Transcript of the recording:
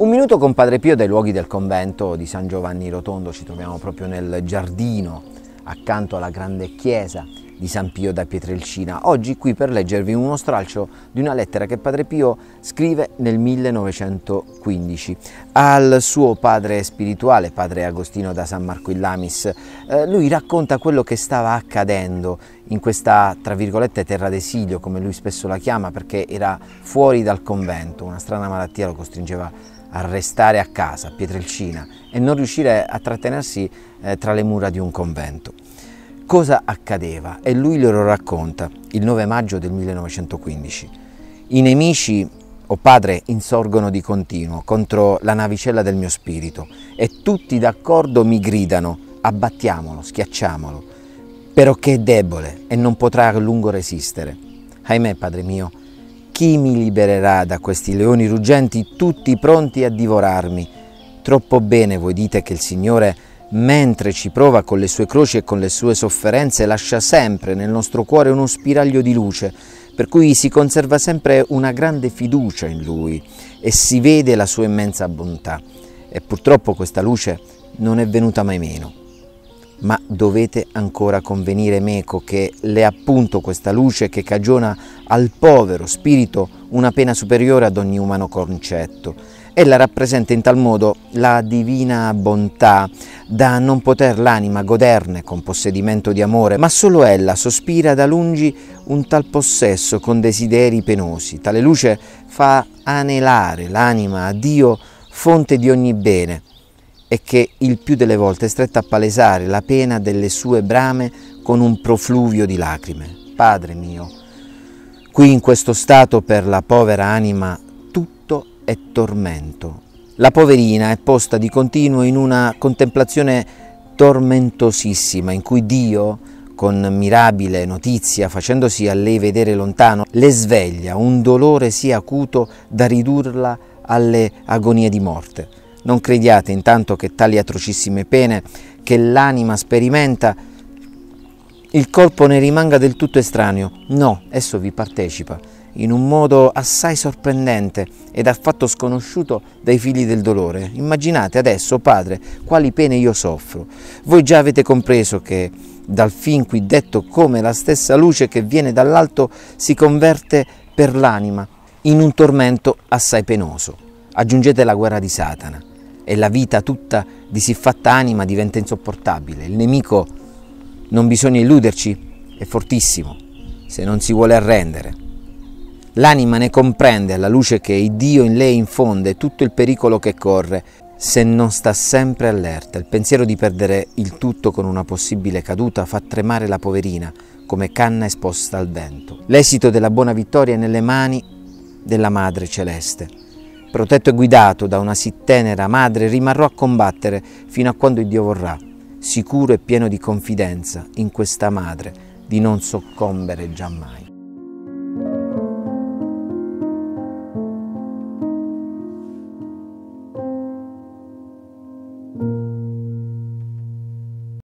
Un minuto con Padre Pio dai luoghi del convento di San Giovanni Rotondo. Ci troviamo proprio nel giardino accanto alla grande chiesa di San Pio da Pietrelcina. Oggi qui per leggervi uno stralcio di una lettera che Padre Pio scrive nel 1915 al suo padre spirituale, Padre Agostino da San Marco in Lamis. Lui racconta quello che stava accadendo in questa, tra virgolette, terra d'esilio, come lui spesso la chiama, perché era fuori dal convento. Una strana malattia lo costringeva a restare a casa, a Pietrelcina, e non riuscire a trattenersi tra le mura di un convento. Cosa accadeva? E lui lo racconta il 9 maggio del 1915. I nemici, o padre, insorgono di continuo contro la navicella del mio spirito e tutti d'accordo mi gridano: abbattiamolo, schiacciamolo, però che è debole e non potrà a lungo resistere. Ahimè, padre mio, chi mi libererà da questi leoni ruggenti tutti pronti a divorarmi? Troppo bene voi dite che il Signore, mentre ci prova con le sue croci e con le sue sofferenze, lascia sempre nel nostro cuore uno spiraglio di luce, per cui si conserva sempre una grande fiducia in Lui e si vede la sua immensa bontà. E purtroppo questa luce non è venuta mai meno. Ma dovete ancora convenire meco che l'è appunto questa luce che cagiona al povero spirito una pena superiore ad ogni umano concetto. Ella rappresenta in tal modo la divina bontà da non poter l'anima goderne con possedimento di amore, ma solo ella sospira da lungi un tal possesso con desideri penosi. Tale luce fa anelare l'anima a Dio, fonte di ogni bene, e che il più delle volte è stretta a palesare la pena delle sue brame con un profluvio di lacrime. Padre mio, qui in questo stato per la povera anima tutto è tormento. La poverina è posta di continuo in una contemplazione tormentosissima, in cui Dio, con mirabile notizia, facendosi a lei vedere lontano, le sveglia un dolore sì acuto da ridurla alle agonie di morte. Non crediate intanto che tali atrocissime pene che l'anima sperimenta il corpo ne rimanga del tutto estraneo. No, esso vi partecipa in un modo assai sorprendente ed affatto sconosciuto dai figli del dolore. Immaginate adesso, Padre, quali pene io soffro. Voi già avete compreso che dal fin qui detto come la stessa luce che viene dall'alto si converte per l'anima in un tormento assai penoso. Aggiungete la guerra di Satana e la vita tutta di siffatta anima diventa insopportabile. Il nemico, non bisogna illuderci, è fortissimo se non si vuole arrendere. L'anima ne comprende, alla luce che Dio in lei infonde, tutto il pericolo che corre se non sta sempre allerta. Il pensiero di perdere il tutto con una possibile caduta fa tremare la poverina come canna esposta al vento. L'esito della buona vittoria è nelle mani della Madre Celeste. Protetto e guidato da una sì tenera madre, rimarrò a combattere fino a quando Dio vorrà, sicuro e pieno di confidenza in questa madre di non soccombere giammai.